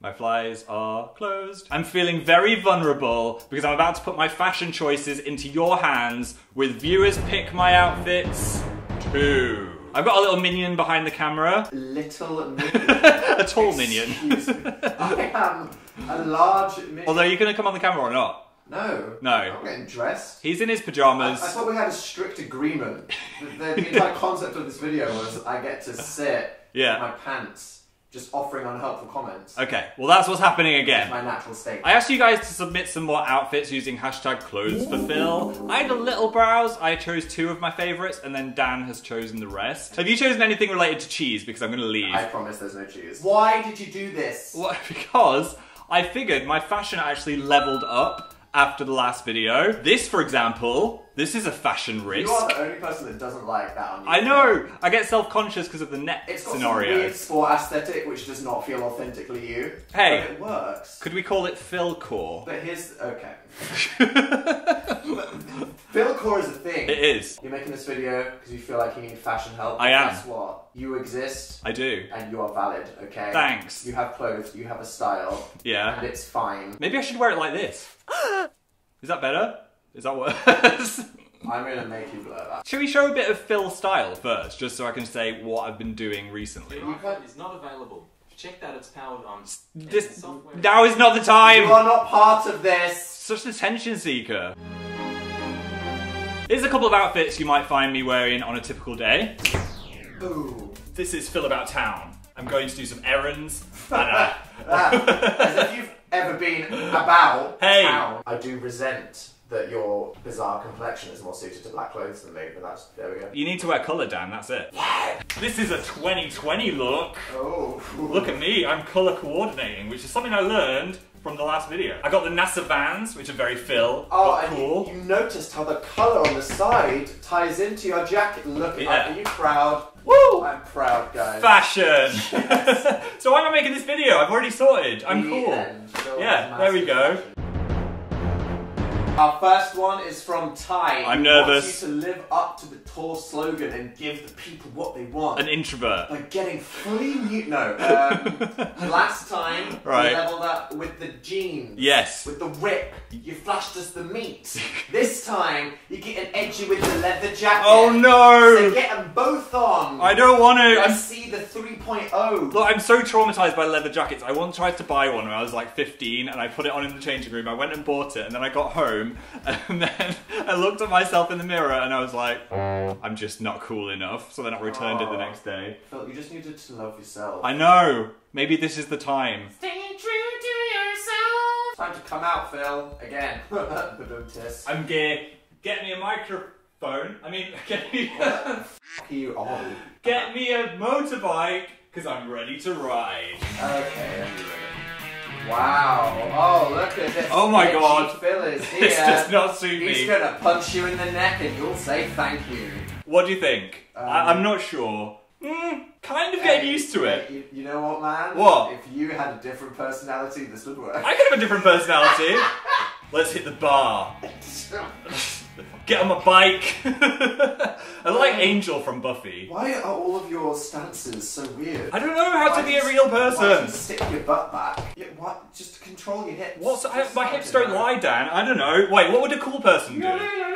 My flies are closed. I'm feeling very vulnerable because I'm about to put my fashion choices into your hands with viewers pick my outfits too. I've got a little minion behind the camera. Little minion? A tall minion. Excuse me. I am a large minion. Although, you're gonna come on the camera or not? No. No. I'm not getting dressed. He's in his pajamas. I thought we had a strict agreement. The entire concept of this video was I get to sit in my pants, just offering unhelpful comments. Okay, well that's what's happening again. It's my natural state. I asked you guys to submit some more outfits using hashtag clothes for Phil. I had a little browse. I chose 2 of my favourites and then Dan has chosen the rest. Have you chosen anything related to cheese? Because I'm going to leave. I promise there's no cheese. Why did you do this? Well, because I figured my fashion actually leveled up after the last video. This, for example, this is a fashion risk. You are the only person that doesn't like that on YouTube. I know! I get self-conscious because of the neck It's got scenario. some weird sport aesthetic which does not feel authentically you. Hey. But it works. Could we call it Philcore? But here's... okay. Philcore is a thing. It is. You're making this video because you feel like you need fashion help. I am. Guess what? You exist. I do. And you are valid, okay? Thanks. You have clothes, you have a style. Yeah. And it's fine. Maybe I should wear it like this. Is that better? Is that worse? I'm gonna make you blur that. Should we show a bit of Phil style first, just so I can say what I've been doing recently? Your iPhone is not available. Check that it's powered on. This now is not the time. You are not part of this. Such an attention seeker. Here's a couple of outfits you might find me wearing on a typical day. Ooh. This is Phil About Town. I'm going to do some errands. As if you've ever been about town. I do resent that your bizarre complexion is more suited to black clothes than me, but that's, there we go. You need to wear colour, Dan, that's it. Yeah. This is a 2020 look. Oh. Look at me, I'm colour coordinating, which is something I learned from the last video. I got the NASA Vans, which are very Phil, but cool. You noticed how the colour on the side ties into your jacket. Look, are you proud? Woo! I'm proud, guys. Fashion! So why am I making this video? I've already sorted. I'm cool. Yeah, there we go. Fashion. Our first one is from Ty. I'm nervous. Wants you to live up to the tour slogan and give the people what they want. An introvert. By getting fully mute. No. Last time, we leveled up with the jeans. Yes. With the rip. You flashed us the meat. This time, you're getting edgy with the leather jacket. Oh no! So get them both on. I don't want to. I see the 3.0. Look, I'm so traumatized by leather jackets. I once tried to buy one when I was like 15 and I put it on in the changing room. I went and bought it and then I got home and then I looked at myself in the mirror and I was like, I'm just not cool enough. So then I returned it the next day. Phil, you just needed to love yourself. I know. Maybe this is the time. Stay true to yourself. Time to come out, Phil. Again. I'm gay. Get me a microphone. I mean, get me you on. Get me a motorbike, because I'm ready to ride. Okay. Wow. Oh, look at this. Oh my god. Phil is here. This does not suit me. He's gonna punch you in the neck and you'll say thank you. What do you think? I'm not sure. Kind of getting used to it. You know what, man? What? If you had a different personality, this would work. I could have a different personality. Let's hit the bar. Get on my bike. I like Angel from Buffy. Why are all of your stances so weird? I don't know how to be a real person. Why don't you stick your butt back? Yeah, what? Just control your hips. My hips don't lie, Dan. I don't know. Wait, what would a cool person do?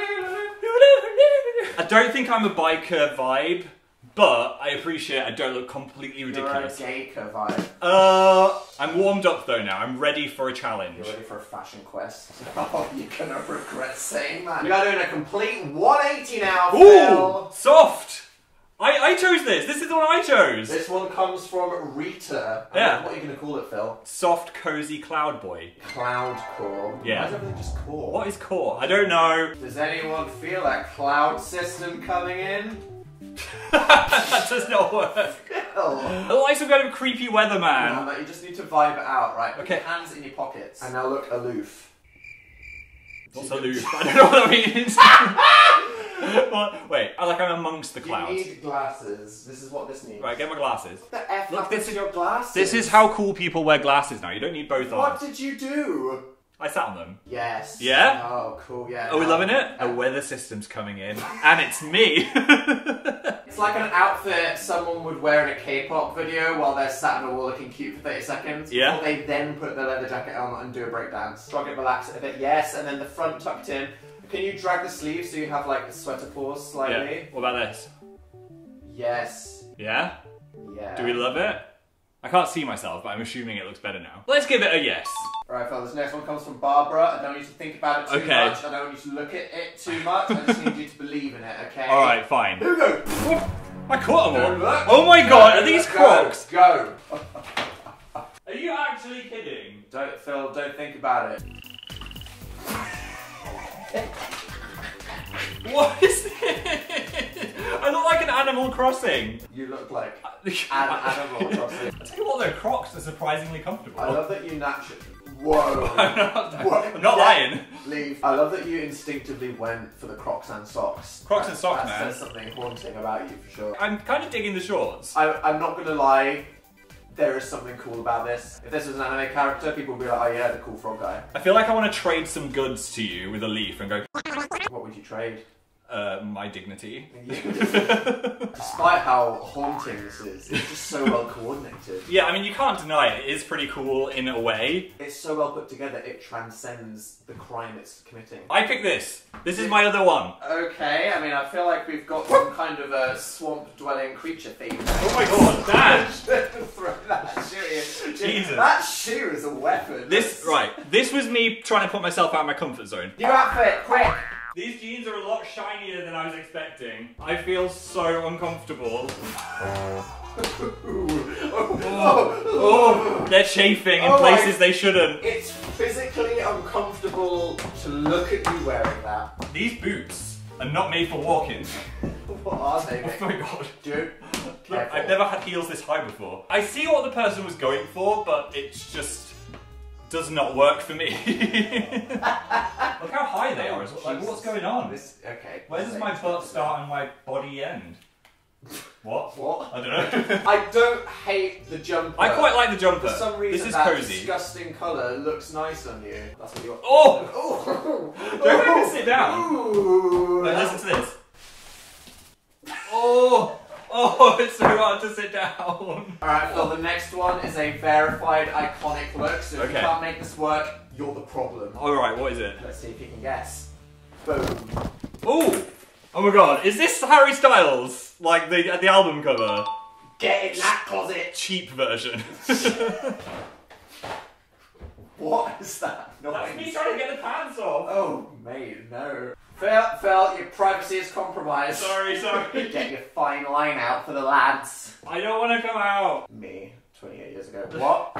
I don't think I'm a biker vibe, but I appreciate I don't look completely ridiculous. You're a gaker vibe. I'm warmed up though now. I'm ready for a challenge. You're ready for a fashion quest. Oh, you're gonna regret saying that. We are doing a complete 180 now, Phil. Ooh, soft. I chose this. This is the one I chose. This one comes from Rita. Yeah. What are you gonna call it, Phil? Soft, cozy cloud boy. Cloud core. Yeah. Why is everything just core? What is core? I don't know. Does anyone feel a cloud system coming in? That does not work. Oh. I look like some kind of creepy weatherman. No, you just need to vibe it out, right? Okay. Put your hands in your pockets. And now look aloof. What's aloof? I don't know what that means. Wait, I'm amongst the clouds. You need glasses. This is what this needs. Right, get my glasses. What the F Look, happened this to is your glasses? This is how cool people wear glasses now. You don't need both What arms. did you do? I sat on them. Yes. Yeah? Oh, cool, yeah. Are we loving it? A weather system's coming in. And it's me. It's like an outfit someone would wear in a K-pop video while they're sat on a wall looking cute for 30 seconds. Yeah. Before they then put the leather jacket on and do a breakdance. Shrug it, relax it a bit, yes, and then the front tucked in. Can you drag the sleeves so you have like the sweater pause slightly? Yeah. What about this? Yes. Yeah? Yeah. Do we love it? I can't see myself, but I'm assuming it looks better now. Let's give it a yes. Alright, fellas, next one comes from Barbara. I don't need you to think about it too much. I don't want you to look at it too much. I just need you to believe in it, okay? Alright, fine. Here we go. I caught them all. Don't look. Oh my god, are these Crocs? Go. Are you actually kidding? Phil, don't think about it. What is this? I look like an Animal Crossing. You look like an Animal Crossing. I tell you what, though, Crocs are surprisingly comfortable. I love that you naturally... Whoa. I'm not lying. Leave. I love that you instinctively went for the Crocs and socks. Crocs and socks, that man. says something haunting about you, for sure. I'm kind of digging the shorts. I'm not gonna lie, there is something cool about this. If this was an anime character, people would be like, oh yeah, the cool frog guy. I feel like I want to trade some goods to you with a leaf and go... What would you trade? My dignity. Despite how haunting this is, it's just so well coordinated. Yeah, I mean, you can't deny it. It is pretty cool in a way. It's so well put together, it transcends the crime it's committing. I picked this. This is my other one. Okay, I mean, I feel like we've got some kind of a swamp-dwelling creature theme. Oh my god, Dad! Throw that shoe in. Jesus. That shoe is a weapon. This was me trying to put myself out of my comfort zone. New outfit, quick! These jeans are a lot shinier than I was expecting. I feel so uncomfortable. Oh, they're chafing in places they shouldn't. It's physically uncomfortable to look at you wearing that. These boots are not made for walking. What are they? Oh my god. Dude, look, I've never had heels this high before. I see what the person was going for, but it's just does not work for me. Look how high they are. Like, what's going on? Okay. Where does my butt start and my body end? What? What? I don't know. I don't hate the jumper. I quite like the jumper. For some reason, this is that cozy. disgusting colour looks nice on you. That's what you're. Oh! Don't make me sit down. Ooh. Wait, listen to this. Oh! Oh, it's so hard to sit down. Alright, Phil, the next one is a verified iconic look, so if you can't make this work, you're the problem. Alright, what is it? Let's see if you can guess. Boom. Oh! Oh my god, is this Harry Styles? Like the album cover? Get in that closet! Cheap version. What is that noise? That's me trying to get the pants off. Oh, mate, no. Phil, your privacy is compromised. Sorry. Get your fine line out for the lads. I don't want to come out. Me, 28 years ago. What?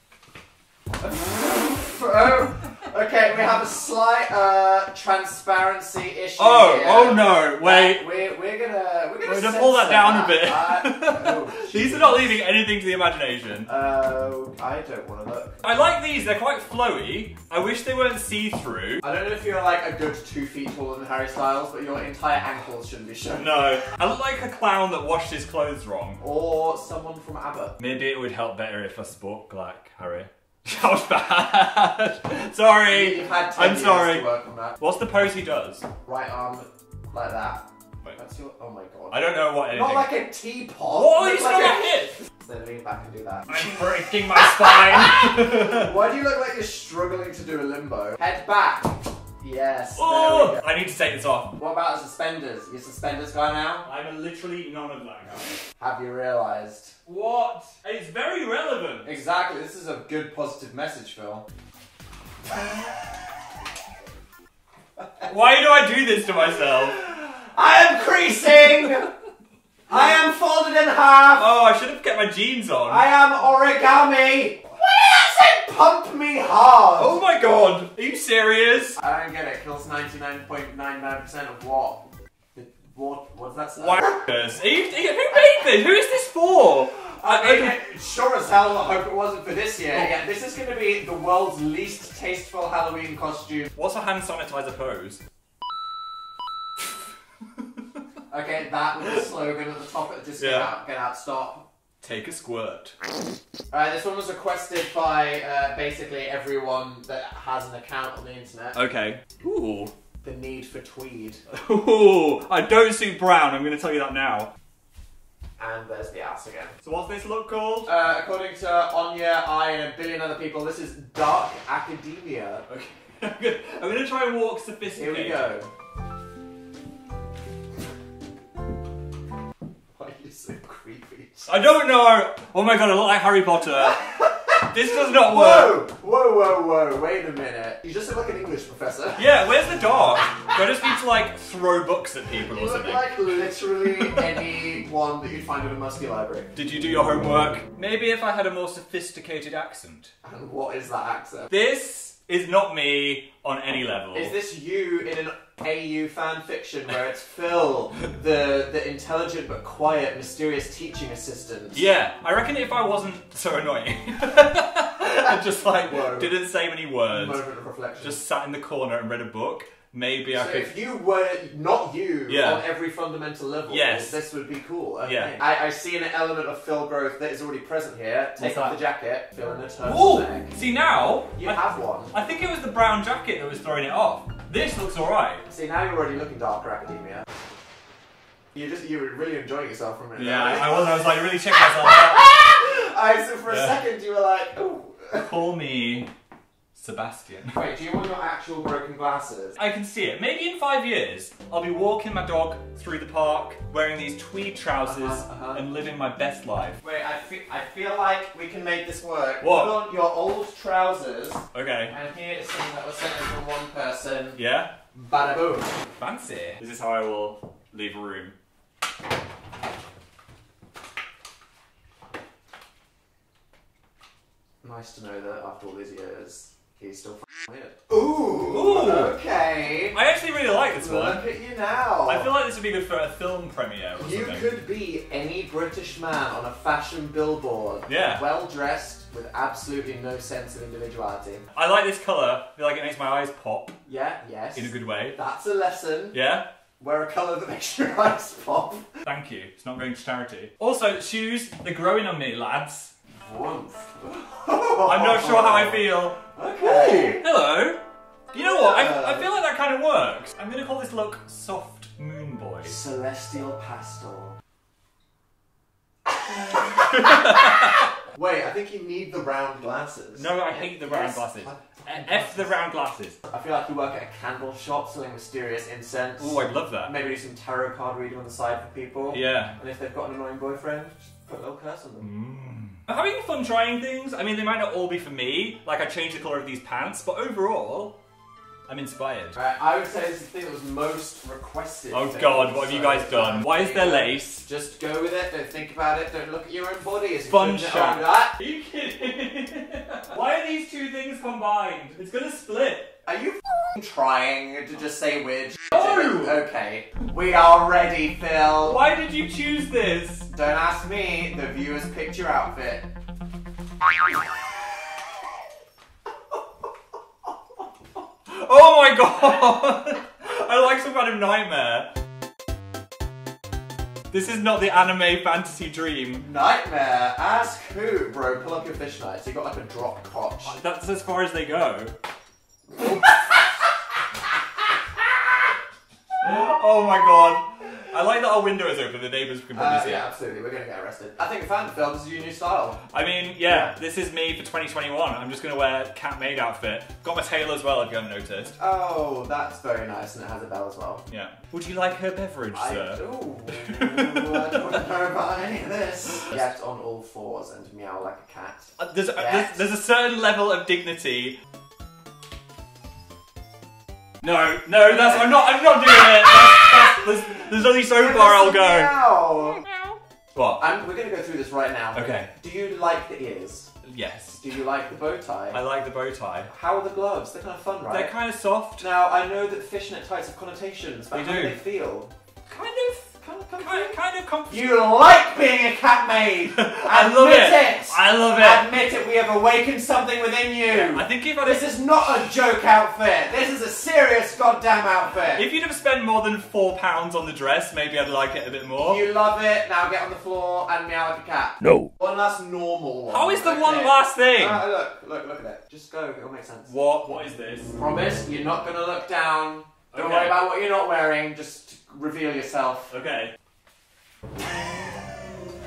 Oh, okay, we have a slight transparency issue here. Oh no, wait. We're gonna pull that down a bit. Oh, these are not leaving anything to the imagination. I don't want to look. I like these, they're quite flowy. I wish they weren't see-through. I don't know if you're like a good 2 feet taller than Harry Styles, but your entire ankles shouldn't be shown. No. I look like a clown that washed his clothes wrong. Or someone from ABBA. Maybe it would help better if I spoke like Harry. That was bad. Sorry. You've had 10 I'm sorry. years to work on that. What's the pose he does? Right arm like that. Wait. That's your. Oh my god. I don't know what anything. Not like a teapot. Oh, you Look saw like my hip! Then lean back and do that. I'm breaking my spine. Why do you look like you're struggling to do a limbo? Head back. Yes. Oh, there we go. I need to take this off. What about suspenders? You suspenders guy now? I'm literally none of that guy. Have you realised? What? It's very relevant. Exactly. This is a good positive message, Phil. Why do I do this to myself? I am creasing. I am folded in half. Oh, I should have kept my jeans on. I am origami. Why does it pump me hard? Oh my god. Are you serious? I don't get it. Kills 99.99% of what? What's that say? Why? Who made this? Who is this for? I mean, sure as hell I hope it wasn't for this year. Yeah, this is going to be the world's least tasteful Halloween costume. What's a hand sanitizer pose? Okay, that was the slogan at the top. Just get out, stop. Take a squirt. Alright, this one was requested by basically everyone that has an account on the internet. Okay. Ooh. The need for tweed. Ooh. I don't suit brown, I'm going to tell you that now. And there's the ass again. So what's this look called? According to Anya, I, and a billion other people, this is dark academia. Okay. I'm gonna try and walk sophisticated. Here we go. Why are you so creepy? I don't know! Oh my god, I look like Harry Potter. This does not work. Whoa, wait a minute. You just look like an English professor. Yeah, where's the dog? Do I just need to like throw books at people You or look something? like literally anyone that you'd find in a musty library. Did you do your homework? Maybe if I had a more sophisticated accent. And what is that accent? This is not me on any level. Is this you in an AU fan fiction where it's Phil, the intelligent but quiet, mysterious teaching assistant? Yeah, I reckon if I wasn't so annoying, and just like Whoa. didn't say many words, Moment of reflection. just sat in the corner and read a book, maybe I So could. if you were not you Yeah. on every fundamental level, Yes. this would be cool. Okay. Yeah. I see an element of Phil growth that is already present here. Take What's off that? the jacket, Phil in a Ooh! turtleneck. See now, You have one. I think it was the brown jacket that was throwing it off. This looks alright. See, now you're already looking darker, academia. You were really enjoying yourself for a minute. Yeah, weren't you? I was like really checking myself out. So for a Yeah. second you were like, ooh. Call me Sebastian. Wait, do you want your actual broken glasses? I can see it. Maybe in 5 years, I'll be walking my dog through the park, wearing these tweed trousers, and living my best life. Wait, I feel like we can make this work. What? Put on your old trousers, Okay. and here is something that was sent in from one person. Yeah? Bada boom. Fancy. This is how I will leave a room. Nice to know that after all these years, he's still weird. Ooh, okay. I actually really like this one. Look at you now. I feel like this would be good for a film premiere or You something. could be any British man on a fashion billboard. Yeah. Well dressed with absolutely no sense of individuality. I like this colour. I feel like it makes my eyes pop Yeah, yes. in a good way. That's a lesson. Yeah? Wear a colour that makes your eyes pop. Thank you. It's not going to charity. Also, shoes, they're growing on me, lads. Woof. I'm not sure how I feel. Okay. Hello. You know what? I feel like that kind of works. I'm going to call this look Soft Moon Boy. Celestial pastel. Wait, I think you need the round glasses. No, I hate the round Yes. glasses. F the round glasses. I feel like you work at a candle shop selling mysterious incense. Oh, I'd love that. Maybe do some tarot card reading on the side for people. Yeah. And if they've got an annoying boyfriend, just put a little curse on them. I'm having fun trying things. I mean, they might not all be for me. Like, I changed the colour of these pants, but overall, I'm inspired. Right, I would say this is the thing that was most requested. Oh god, what have you guys done? Why is there lace? Just go with it, don't think about it, don't look at your own body. It's Fun good to shack. own that. Are you kidding? Why are these two things combined? It's gonna split. Are you trying to just say weird shit? No! Okay. We are ready, Phil. Why did you choose this? Don't ask me, the viewers picked your outfit. Oh my god! I like some kind of nightmare. This is not the anime fantasy dream. Nightmare? Ask who? Bro, pull up your fishnets. You got like a drop crotch. That's as far as they go. Oh my god. I like that our window is open, the neighbours can probably see Yeah, it. absolutely. We're gonna get arrested. I think we found it, Phil. This is your new style. I mean, yeah, this is me for 2021. I'm just gonna wear Cat Maid outfit. Got my tail as well, if you haven't noticed. Oh, that's very nice, and it has a bell as well. Yeah. Would you like her beverage, sir? I don't know about any of this. Get on all fours and meow like a cat. There's a certain level of dignity. No, I'm not doing it. There's only so far I'll go. Meow. What? We're gonna go through this right now. Okay. Do you like the ears? Yes. Do you like the bow tie? I like the bow tie. How are the gloves? They're kind of fun, right? They're kind of soft. Now, I know that fishnet tights have connotations, but They how do do. they feel? Kind of comfy. You like being a cat maid! I love it. I love it. Admit it, we have awakened something within you! I think if This is not a joke outfit! This is a serious goddamn outfit! If you'd have spent more than £4 on the dress, maybe I'd like it a bit more. You love it, now get on the floor and meow like a cat. No. One last normal one. How is the okay? one last thing? Look at it. Just go, it'll make sense. What is this? Promise, you're not gonna look down. Don't Okay. worry about what you're not wearing, just reveal yourself. Okay.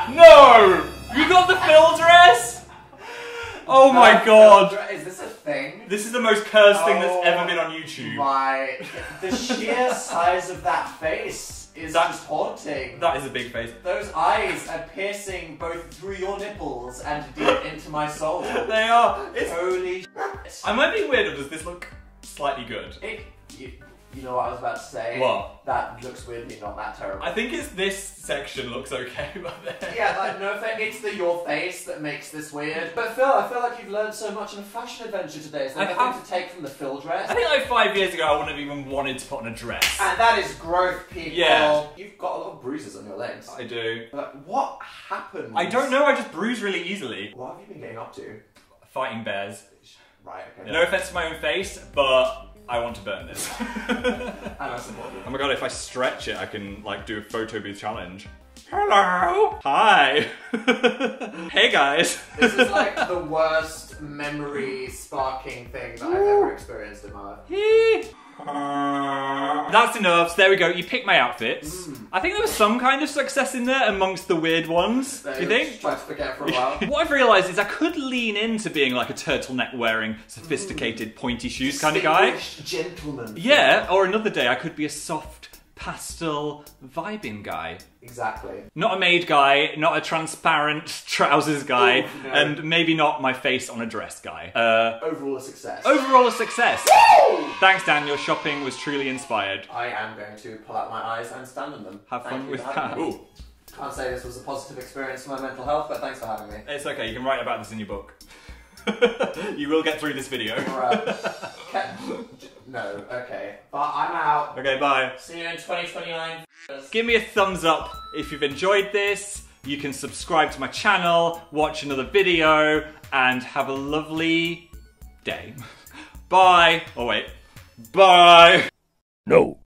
No! You got the Phil dress? Oh my god. Is this a thing? This is the most cursed thing that's ever been on YouTube. The sheer size of that face is just haunting. That is a big face. Those eyes are piercing both through your nipples and deep into my soul. They are. Holy shit. Am I being weird or does this look slightly good? You know what I was about to say? What? That looks weirdly not that terrible. I think it's this section looks okay, but then... Yeah, like, no offense, it's your face that makes this weird. But Phil, I feel like you've learned so much in a fashion adventure today. Is there nothing to take from the Phil dress? I think like 5 years ago I wouldn't have even wanted to put on a dress. And that is growth, people. Yeah. You've got a lot of bruises on your legs. I do. Like, what happened? I don't know, I just bruise really easily. What have you been getting up to? Fighting bears. Right, okay. No offense to my own face, but I want to burn this. And I support you. Oh my god, if I stretch it, I can like do a photo booth challenge. Hello! Hi! Hey guys! This is like the worst memory sparking thing that I've ever experienced in my life. That's enough. So there we go. You picked my outfits. I think there was some kind of success in there amongst the weird ones. Do you think? Tried to forget for a while. What I've realised is I could lean into being like a turtleneck wearing, sophisticated, pointy shoes kind of guy. Distinguished gentleman. Yeah, or another day I could be a soft, pastel, vibing guy. Exactly. Not a maid guy, not a transparent trousers guy, Ooh, no. and maybe not my face on a dress guy. Overall a success. Overall a success. Woo! Thanks, Dan. Your shopping was truly inspired. I am going to pull out my eyes and stand in them. Have Thank fun you with for having that. me. Can't say this was a positive experience for my mental health, but thanks for having me. It's okay. You can write about this in your book. You will get through this video. No, okay. But I'm out. Okay, bye. See you in 2029. Give me a thumbs up if you've enjoyed this. You can subscribe to my channel, watch another video, and have a lovely day. Bye. Oh wait. Bye. No.